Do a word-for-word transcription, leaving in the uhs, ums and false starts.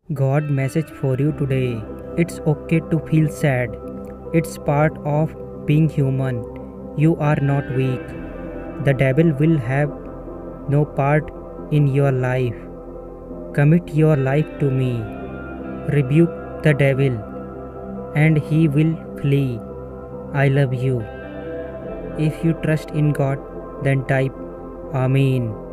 God message for you today. It's okay to feel sad. It's part of being human. You are not weak. The devil will have no part in your life. Commit your life to me. Rebuke the devil and he will flee. I love you. If you trust in God, then type Amen.